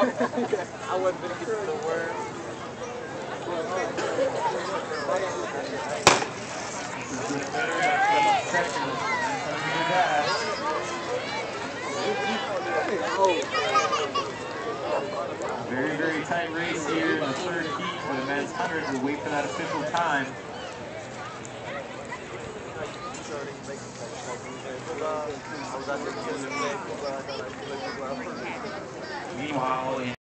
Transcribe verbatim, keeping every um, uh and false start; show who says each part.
Speaker 1: I wasn't going to get to the word.
Speaker 2: Very, very tight race here in the third heat for the men's hundred. We'll wait for that official time. Meanwhile,